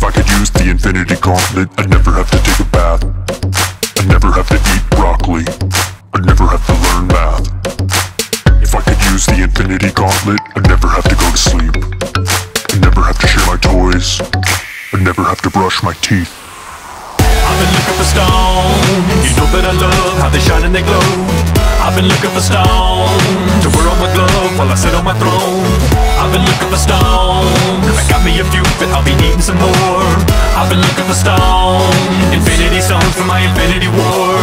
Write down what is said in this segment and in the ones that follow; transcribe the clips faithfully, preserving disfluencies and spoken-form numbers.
If I could use the infinity gauntlet, I'd never have to take a bath. I'd never have to eat broccoli. I'd never have to learn math. If I could use the infinity gauntlet, I'd never have to go to sleep. I'd never have to share my toys. I'd never have to brush my teeth. I've been looking for stones. You know that I love how they shine and they glow. I've been looking for stones to wear on my glove while I sit on my throne. I've been looking for stones. I got me a few, but I'll be needing some more. I've been looking for stones, infinity stones for my infinity war.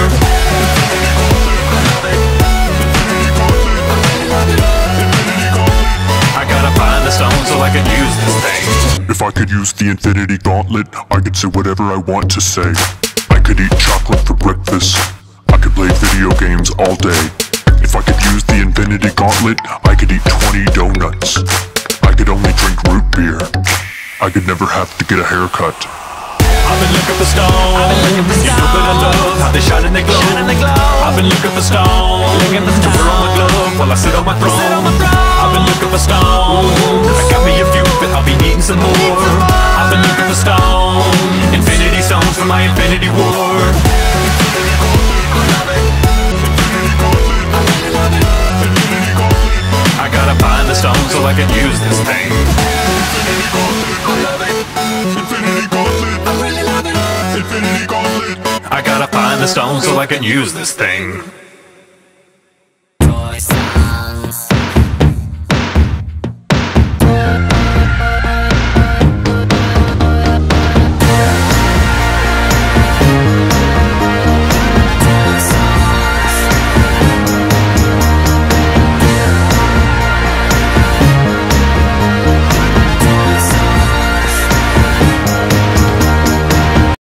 I gotta find the stones so I can use this thing. If I could use the infinity gauntlet, I could say whatever I want to say. I could eat chocolate for breakfast. I could play video games all day. If I could use the infinity gauntlet, I could eat twenty donuts. I could only drink root beer. I could never have to get a haircut. I've been looking for stones. You know that I love how they shine and they glow. I've been looking for stones to wear on my glove while I sit on my throne. I've been looking for stones. I got me a few, but I'll be needing some more. I've been looking for stones, infinity stones for my infinity war. I gotta find the stones so I can use this thing. I gotta find the stones so I can use this thing.